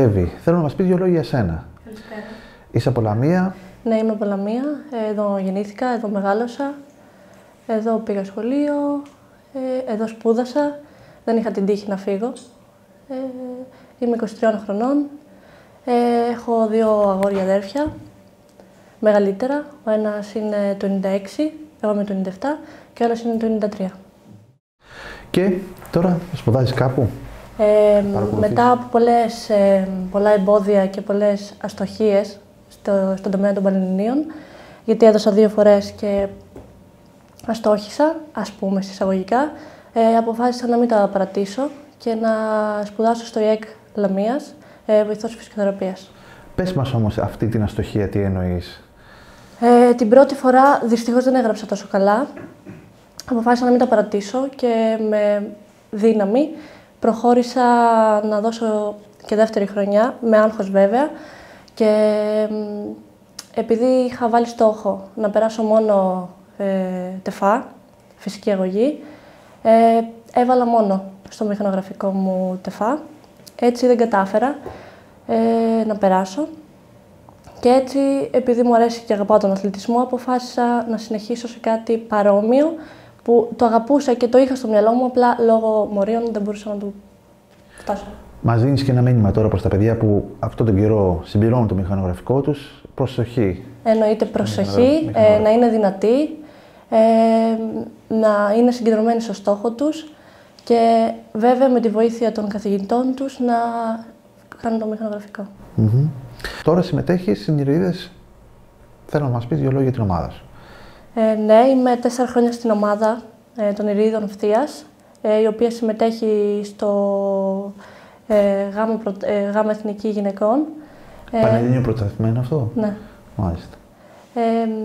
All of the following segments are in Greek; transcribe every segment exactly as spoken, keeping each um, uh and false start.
Εύη, θέλω να μας πεις δύο λόγια για σένα. Καλησπέρα. Είσαι από Λαμία. Ναι, είμαι από Λαμία. Εδώ γεννήθηκα, εδώ μεγάλωσα. Εδώ πήγα σχολείο, εδώ σπούδασα. Δεν είχα την τύχη να φύγω. Είμαι είκοσι τριών χρονών. Έχω δύο αγόρια αδέρφια, μεγαλύτερα. Ο ένας είναι το ενενήντα έξι, εγώ είμαι το ενενήντα επτά και ο άλλος είναι το ενενήντα τρία. Και τώρα σπουδάζεις κάπου? Ε, μετά από πολλές, ε, πολλά εμπόδια και πολλές αστοχίες στο, στον τομέα των Πανελληνίων, γιατί έδωσα δύο φορές και αστόχησα, ας πούμε, συσσαγωγικά, ε, αποφάσισα να μην τα παρατήσω και να σπουδάσω στο ΙΕΚ Λαμίας, ε, βοηθός φυσικοθεραπείας. Πες μας όμως αυτή την αστοχία, τι εννοείς? Ε, την πρώτη φορά δυστυχώς δεν έγραψα τόσο καλά. Αποφάσισα να μην τα παρατήσω και με δύναμη προχώρησα να δώσω και δεύτερη χρονιά, με άγχος βέβαια, και επειδή είχα βάλει στόχο να περάσω μόνο ε, τεφά, φυσική αγωγή, ε, έβαλα μόνο στο μηχανογραφικό μου τεφά. Έτσι δεν κατάφερα ε, να περάσω και έτσι, επειδή μου αρέσει και αγαπάω τον αθλητισμό, αποφάσισα να συνεχίσω σε κάτι παρόμοιο που το αγαπούσα και το είχα στο μυαλό μου, απλά λόγω μορίων δεν μπορούσα να το φτάσω. Μας δίνεις και ένα μήνυμα τώρα προς τα παιδιά που αυτόν τον καιρό συμπληρώνουν το μηχανογραφικό τους. Προσοχή. Εννοείται προσοχή, ε, να είναι δυνατοί, ε, να είναι συγκεντρωμένοι στο στόχο τους και βέβαια με τη βοήθεια των καθηγητών τους να κάνουν το μηχανογραφικό. Mm-hmm. Τώρα συμμετέχεις στην Ηρηδίδες. Θέλω να μας πεις δύο λόγια για την ομάδα σου. Ε, ναι, είμαι τέσσερα χρόνια στην ομάδα ε, των Ηρηδίδων Ευθείας, ε, η οποία συμμετέχει στο ε, γάμα, προ, ε, γάμα Εθνική Γυναικών. Πανελλήνιο πρωταθλημένο αυτό? Ναι. Μάλιστα. Ε,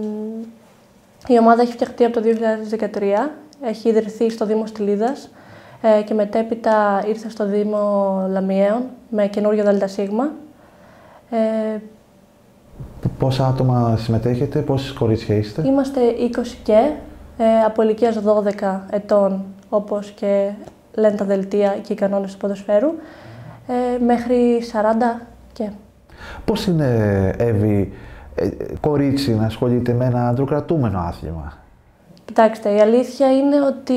η ομάδα έχει φτιαχτεί από το δύο χιλιάδες δεκατρία, έχει ιδρυθεί στο Δήμο Στυλίδας ε, και μετέπειτα ήρθε στο Δήμο Λαμιαίων με καινούριο ΔΣ. Ε, Πόσα άτομα συμμετέχετε, πόσες κορίτσια είστε? Είμαστε είκοσι και, ε, από ηλικίας δώδεκα ετών, όπως και λένε τα δελτία και οι κανόνες του ποδοσφαίρου, ε, μέχρι σαράντα και. Πώς είναι, Εύη, ε, κορίτσι να ασχολείται με ένα αντροκρατούμενο άθλημα? Κοιτάξτε, η αλήθεια είναι ότι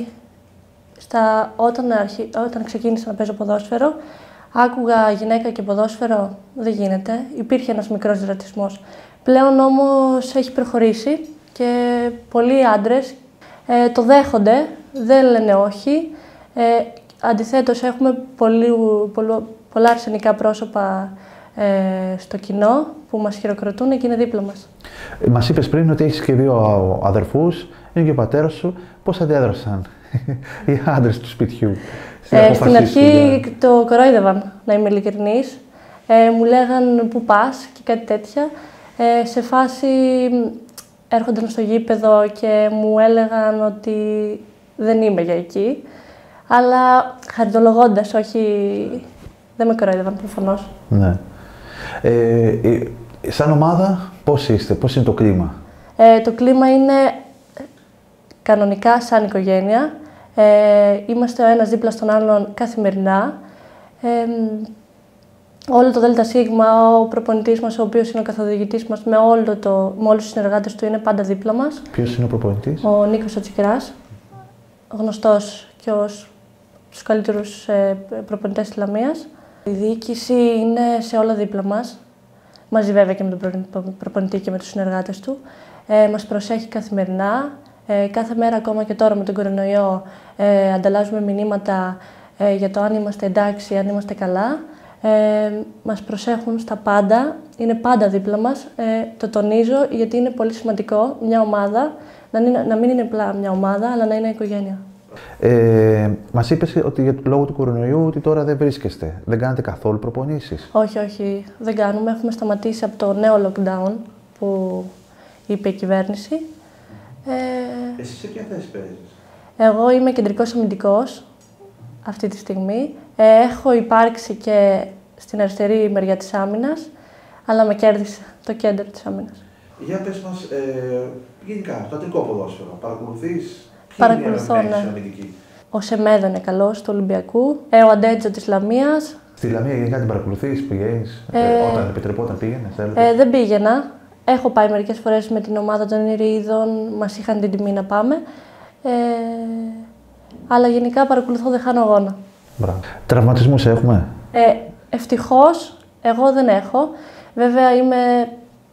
στα, όταν, αρχι, όταν ξεκίνησα να παίζω ποδόσφαιρο, άκουγα γυναίκα και ποδόσφαιρο, δεν γίνεται. Υπήρχε ένας μικρός ρατσισμός. Πλέον όμως έχει προχωρήσει και πολλοί άντρες ε, το δέχονται, δεν λένε όχι. Ε, αντιθέτως, έχουμε πολύ, πολλο, πολλά αρσενικά πρόσωπα ε, στο κοινό που μας χειροκροτούν και είναι δίπλα μας. Ε, μας είπες πριν ότι έχεις και δύο αδερφούς, είναι και ο πατέρας σου. Πώς αντέδρασαν οι άντρες του σπιτιού? Ε, στην αρχή για... το κορόιδευαν, να είμαι ειλικρινής. Ε, μου λέγαν πού πας και κάτι τέτοια. Ε, σε φάση έρχονταν στο γήπεδο και μου έλεγαν ότι δεν είμαι για εκεί. Αλλά χαριτολογώντας, όχι, δεν με κορόιδευαν προφανώς. Ναι. Ε, ε, σαν ομάδα πώς είστε, πώς είναι το κλίμα? Ε, το κλίμα είναι κανονικά σαν οικογένεια. Ε, είμαστε ο ένας δίπλα στον άλλον καθημερινά. Ε, όλο το ΔΣ, ο προπονητής μας, ο οποίος είναι ο καθοδηγητής μας, με, όλο το, με όλους τους συνεργάτες του είναι πάντα δίπλα μας. Ποιος είναι ο προπονητής? Ο Νίκος ο Τσικράς, γνωστός και ως τους καλύτερους ε, προπονητές της Λαμίας. Η διοίκηση είναι σε όλα δίπλα μας, μαζί βέβαια και με τον προπονητή και με τους συνεργάτες του. Ε, μας προσέχει καθημερινά. Ε, κάθε μέρα, ακόμα και τώρα με τον κορονοϊό, ε, ανταλλάζουμε μηνύματα ε, για το αν είμαστε εντάξει, αν είμαστε καλά. Ε, μας προσέχουν στα πάντα, είναι πάντα δίπλα μας. Ε, το τονίζω γιατί είναι πολύ σημαντικό μια ομάδα να, είναι, να μην είναι απλά μια ομάδα, αλλά να είναι οικογένεια. Ε, μας είπες ότι για, λόγω του κορονοϊού ότι τώρα δεν βρίσκεστε. Δεν κάνετε καθόλου προπονήσεις? Όχι, όχι, δεν κάνουμε. Έχουμε σταματήσει από το νέο lockdown που είπε η κυβέρνηση. Ε, Εσύ σε ποια θέση παίζεις? Εγώ είμαι κεντρικός αμυντικός αυτή τη στιγμή. Ε, έχω υπάρξει και στην αριστερή μεριά της άμυνας, αλλά με κέρδισε το κέντρο της άμυνας. Για πες μας, ε, γενικά, το αντρικό ποδόσφαιρο, παρακολουθείς? Παρακολουθώ, ναι. Ο Σεμέδο είναι καλός του Ολυμπιακού, ε, ο Αντέτζο της Λαμίας, Στη Λαμία γενικά την παρακολουθείς, πηγαίνεις, ε, όταν επιτρεπόταν πήγαινες? Ε, δεν πήγαινα. Έχω πάει μερικές φορές με την ομάδα των Ηρείδων, μας είχαν την τιμή να πάμε. Ε, αλλά γενικά παρακολουθώ, δεν χάνω αγώνα. Μπράβο. Τραυματισμούς έχουμε? Ε, ευτυχώς, εγώ δεν έχω. Βέβαια είμαι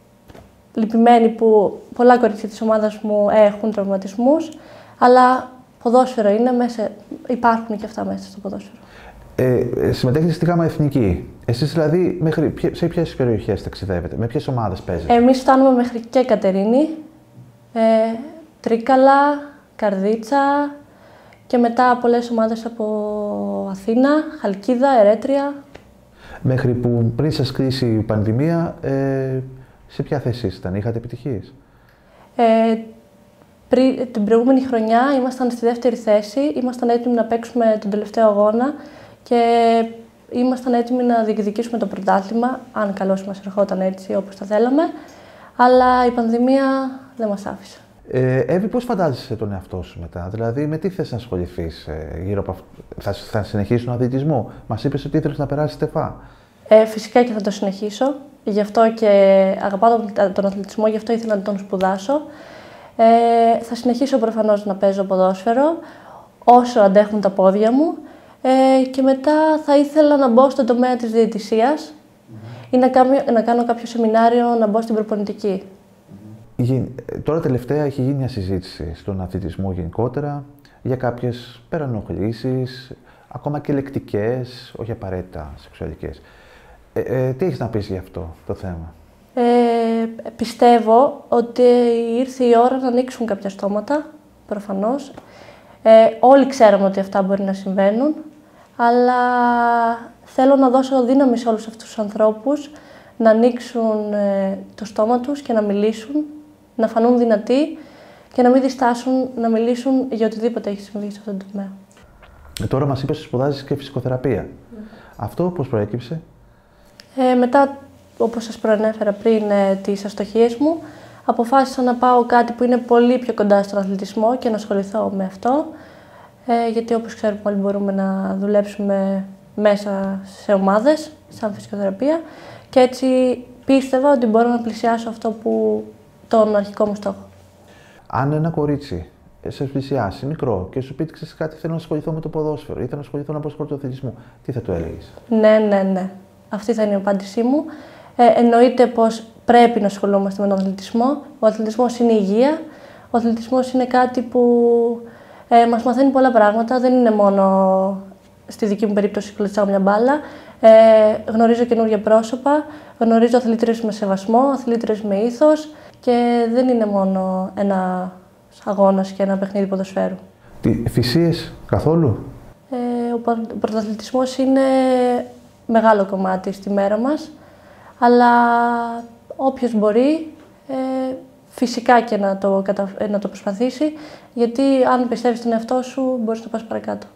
λυπημένη που πολλά κορίτσια της ομάδας μου έχουν τραυματισμούς, αλλά ποδόσφαιρο είναι, μέσα, υπάρχουν και αυτά μέσα στο ποδόσφαιρο. Ε, συμμετέχετε στη ΓΑΜΑ Εθνική. Εσείς δηλαδή μέχρι, σε ποιες περιοχές ταξιδεύετε, με ποιες ομάδες παίζετε? Εμείς φτάνουμε μέχρι και Κατερίνη, ε, Τρίκαλα, Καρδίτσα και μετά πολλές ομάδες από Αθήνα, Χαλκίδα, Ερέτρια. Μέχρι που πριν σας κλείσει η πανδημία, ε, σε ποια θέση ήσταν, είχατε επιτυχίες? Ε, πρι, την προηγούμενη χρονιά ήμασταν στη δεύτερη θέση, ήμασταν έτοιμοι να παίξουμε τον τελευταίο αγώνα και ήμασταν έτοιμοι να διεκδικήσουμε το πρωτάθλημα, αν καλώς μας ερχόταν έτσι όπως τα θέλαμε, αλλά η πανδημία δεν μας άφησε. Ε, Εύη, πώς φαντάζεσαι τον εαυτό σου μετά, δηλαδή με τι θες να ασχοληθείς ε, γύρω από αυτό, θα, θα συνεχίσεις τον αθλητισμό? Μας είπες ότι ήθελες να περάσεις ΤΕΦΑ. Ε, φυσικά και θα το συνεχίσω, γι' αυτό και αγαπάω τον, τον αθλητισμό, γι' αυτό ήθελα να τον σπουδάσω. Ε, θα συνεχίσω προφανώς να παίζω ποδόσφαιρο, όσο αντέχουν τα πόδια μου. Ε, και μετά θα ήθελα να μπω στον τομέα της διαιτησίας mm-hmm. ή να, κάμιο, να κάνω κάποιο σεμινάριο, να μπω στην προπονητική. Mm-hmm. Τώρα τελευταία έχει γίνει μια συζήτηση στον αθλητισμό γενικότερα για κάποιες παρενοχλήσεις, ακόμα και λεκτικές, όχι απαραίτητα σεξουαλικές. Ε, ε, τι έχεις να πεις για αυτό το θέμα? Ε, πιστεύω ότι ήρθε η ώρα να ανοίξουν κάποια στόματα, προφανώς. Ε, όλοι ξέρουμε ότι αυτά μπορεί να συμβαίνουν, αλλά θέλω να δώσω δύναμη σε όλους αυτούς τους ανθρώπους να ανοίξουν ε, το στόμα τους και να μιλήσουν, να φανούν δυνατοί και να μην διστάσουν να μιλήσουν για οτιδήποτε έχει συμβεί σε αυτόν τον τομέα. Ε, τώρα μας είπες ότι σπουδάζεις και φυσικοθεραπεία. Mm. Αυτό πώς προέκυψε? Ε, μετά, όπως σας προανέφερα πριν, ε, τις αστοχίες μου, αποφάσισα να πάω κάτι που είναι πολύ πιο κοντά στον αθλητισμό και να ασχοληθώ με αυτό. Ε, γιατί όπως ξέρουμε όλοι μπορούμε να δουλέψουμε μέσα σε ομάδες, σαν φυσικοθεραπεία. Και έτσι πίστευα ότι μπορώ να πλησιάσω αυτό που τον αρχικό μου στόχο. Αν ένα κορίτσι σε πλησιάσει μικρό και σου πει ξέρεις κάτι, θέλω να ασχοληθώ με το ποδόσφαιρο ή θέλω να ασχοληθώ να ασχοληθώ με τον αθλητισμό, τι θα του έλεγες? Ναι, ναι, ναι. Αυτή θα είναι η απάντησή μου. Ε, εννοείται πως πρέπει να ασχολούμαστε με τον αθλητισμό. Ο αθλητισμός είναι υγεία. Ο αθλητισμός είναι κάτι που ε, μας μαθαίνει πολλά πράγματα. Δεν είναι μόνο στη δική μου περίπτωση κλωτσάω μια μπάλα. Ε, γνωρίζω καινούργια πρόσωπα, γνωρίζω αθλήτριες με σεβασμό, αθλήτριες με ήθος και δεν είναι μόνο ένα αγώνας και ένα παιχνίδι ποδοσφαίρου. Τι, θυσίες καθόλου? Ε, ο πρωταθλητισμός είναι μεγάλο κομμάτι στη μέρα μας, αλλά όποιος μπορεί ε, φυσικά και να το, κατα... να το προσπαθήσει, γιατί αν πιστεύεις στον εαυτό σου μπορείς να πας παρακάτω.